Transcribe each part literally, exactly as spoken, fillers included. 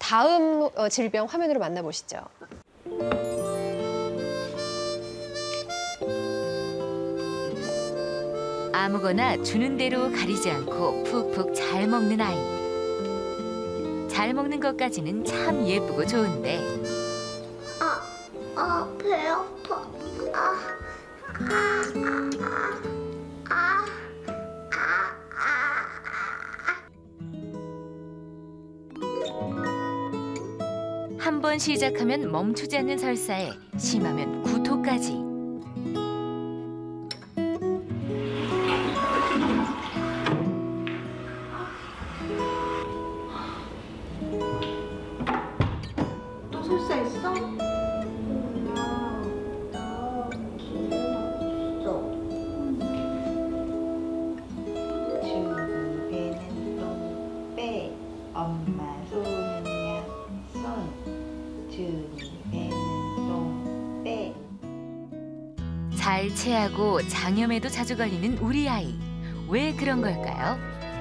다음 어, 질병 화면으로 만나보시죠. 아무거나 주는 대로 가리지 않고 푹푹 잘 먹는 아이. 잘 먹는 것까지는 참 예쁘고 좋은데 아, 아, 배 아파. 아, 아, 아, 아, 아, 아. 한 번 시작하면 멈추지 않는 설사에 심하면 구토까지. 또 설사 있어? 엄마, 나 기운 없어. 주는 배는 똥 빼, 엄마 손은 약손. 주는 배는 똥 빼. 잘 체하고 장염에도 자주 걸리는 우리 아이. 왜 그런 걸까요?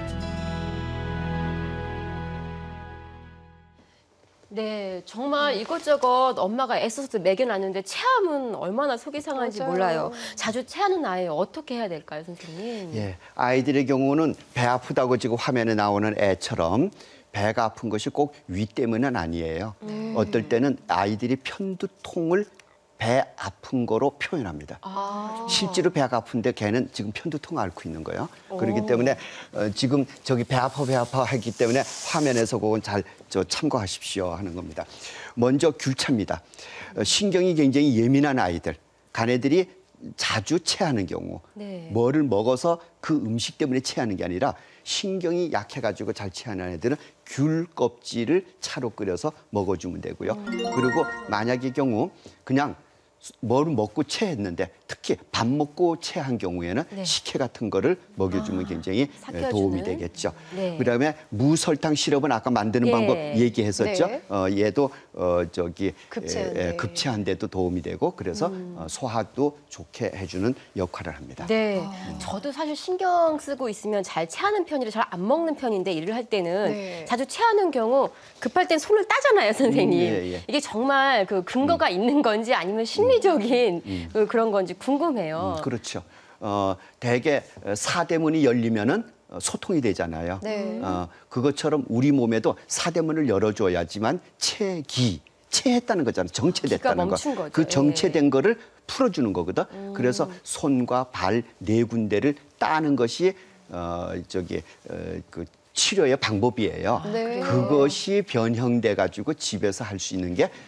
네, 정말 이것저것 엄마가 애써서 먹여놨는데 체하면 얼마나 속이 상한지 맞아요. 몰라요. 자주 체하는 아이 어떻게 해야 될까요, 선생님? 예, 아이들의 경우는 배 아프다고 지금 화면에 나오는 애처럼 배가 아픈 것이 꼭 위 때문은 아니에요. 음. 어떨 때는 아이들이 편두통을 배 아픈 거로 표현합니다. 아. 실제로 배가 아픈데 걔는 지금 편두통 앓고 있는 거예요. 그렇기 때문에 어, 지금 저기 배 아파 배 아파 했기 때문에 화면에서 그건 잘 저 참고하십시오 하는 겁니다. 먼저 귤차입니다. 어, 신경이 굉장히 예민한 아이들, 간애들이 자주 체하는 경우 네. 뭐를 먹어서 그 음식 때문에 체하는 게 아니라 신경이 약해가지고 잘 체하는 애들은 귤 껍질을 차로 끓여서 먹어주면 되고요. 그리고 만약의 경우 그냥 뭘 먹고 체했는데 특히 밥 먹고 체한 경우에는 네. 식혜 같은 거를 먹여주면 굉장히 삭혀주는? 도움이 되겠죠. 네. 그다음에 무설탕 시럽은 아까 만드는 예. 방법 얘기했었죠. 네. 어, 얘도 어, 저기 급체한데. 에, 에, 급체한데도 도움이 되고 그래서 음. 어, 소화도 좋게 해주는 역할을 합니다. 네, 저도 사실 신경 쓰고 있으면 잘 체하는 편이라 잘 안 먹는 편인데 일을 할 때는 네. 자주 체하는 경우 급할 땐 손을 따잖아요, 선생님. 음, 예, 예. 이게 정말 그 근거가 있는 건지 아니면 심리적인 그 그런 건지 궁금해요. 음, 그렇죠. 어, 대개 사대문이 열리면은 어, 소통이 되잖아요. 네. 어, 그것처럼 우리 몸에도 사대문을 열어줘야지만 체기, 체했다는 거잖아요. 정체됐다는 거. 멈춘 거죠. 그 정체된 예. 거를 풀어주는 거거든. 그래서 손과 발 네 군데를 따는 것이 어, 저기 어, 그 치료의 방법이에요. 네. 그것이 변형돼 가지고 집에서 할 수 있는 게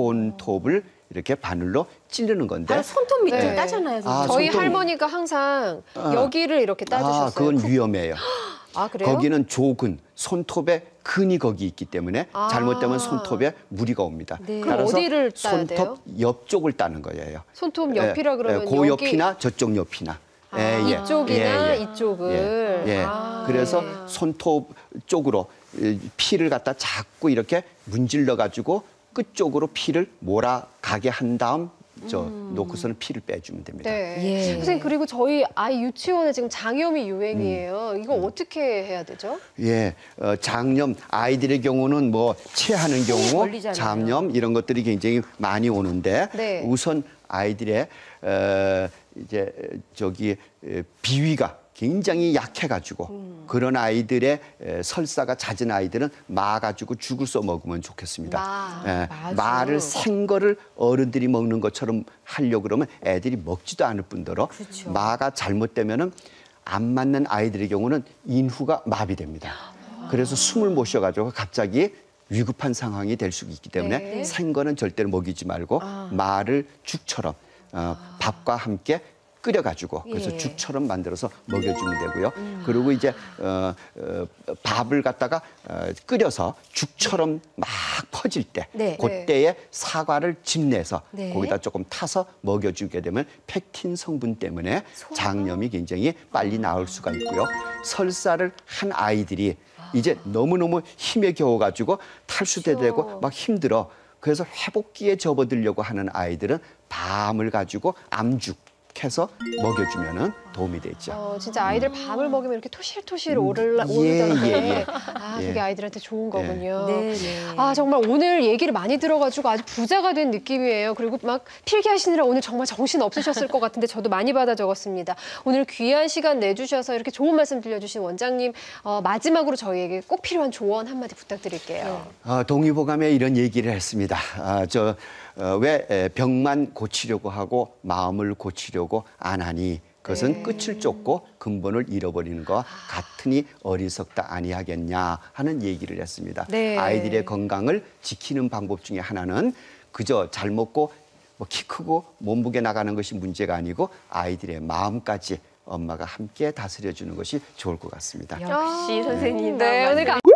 손톱을 이렇게 바늘로 찌르는 건데. 바로 손톱 밑을 네. 따잖아요, 선생님. 아, 저희 손톱- 할머니가 항상 아. 여기를 이렇게 따주셨어요. 아, 그건 위험해요. 아, 그래요? 거기는 조근, 손톱에 근이 거기 있기 때문에 아. 잘못되면 손톱에 무리가 옵니다. 네. 그럼 따라서 어디를 따야 손톱 돼요? 옆쪽을 따는 거예요. 손톱 옆이라 예, 그러면 예, 그 여기 옆이나 저쪽 옆이나. 아, 예, 예. 이쪽이나 예, 예. 이쪽을. 예, 예. 아, 그래서 네. 손톱 쪽으로 이 피를 갖다 자꾸 이렇게 문질러 가지고 끝쪽으로 피를 몰아가게 한 다음 저 놓고서는 피를 빼주면 됩니다. 네. 예. 선생님, 그리고 저희 아이 유치원에 지금 장염이 유행이에요. 이거 어떻게 해야 되죠? 예, 어, 장염 아이들의 경우는 뭐 체하는 경우, 걸리잖아요. 장염 이런 것들이 굉장히 많이 오는데 네. 우선 아이들의 어, 이제 저기 에, 비위가 굉장히 약해가지고 음. 그런 아이들의 에, 설사가 잦은 아이들은 마 가지고 죽을 써 먹으면 좋겠습니다. 마. 예, 마주. 마를 생거를 어른들이 먹는 것처럼 하려고 그러면 애들이 먹지도 않을 뿐더러 그렇죠. 마가 잘못되면은 안 맞는 아이들의 경우는 인후가 마비됩니다. 그래서 숨을 못 쉬어가지고 갑자기 위급한 상황이 될 수 있기 때문에 네. 생거는 절대로 먹이지 말고 마를 죽처럼 어, 밥과 함께 끓여가지고 그래서 예. 죽처럼 만들어서 먹여주면 되고요. 그리고 이제 어, 어, 밥을 갖다가 어, 끓여서 죽처럼 막 퍼질 때 네. 그때에 사과를 짚내서 네. 거기다 조금 타서 먹여주게 되면 펙틴 성분 때문에 장염이 굉장히 빨리 나을 수가 있고요. 설사를 한 아이들이 이제 너무너무 힘에 겨워가지고 탈수도 되고 막 힘들어. 그래서 회복기에 접어들려고 하는 아이들은 밤을 가지고 암죽 해서 먹여주면은 도움이 되죠. 어, 진짜 아이들 밥을 먹이면 이렇게 토실토실 오르라, 예, 오르던데 예, 예. 아, 예. 그게 아이들한테 좋은 거군요. 네, 네. 아, 정말 오늘 얘기를 많이 들어가지고 아주 부자가 된 느낌이에요. 그리고 막 필기하시느라 오늘 정말 정신 없으셨을 것 같은데 저도 많이 받아 적었습니다. 오늘 귀한 시간 내주셔서 이렇게 좋은 말씀 들려주신 원장님, 어, 마지막으로 저희에게 꼭 필요한 조언 한마디 부탁드릴게요. 어, 동의보감에 이런 얘기를 했습니다. 아, 저, 어, 왜 병만 고치려고 하고 마음을 고치려고 안 하니 그것은 네. 끝을 쫓고 근본을 잃어버리는 것과 같으니 어리석다 아니하겠냐 하는 얘기를 했습니다. 네. 아이들의 건강을 지키는 방법 중에 하나는 그저 잘 먹고 뭐 키 크고 몸무게 나가는 것이 문제가 아니고 아이들의 마음까지 엄마가 함께 다스려주는 것이 좋을 것 같습니다. 역시 선생님. 네, 오늘 감-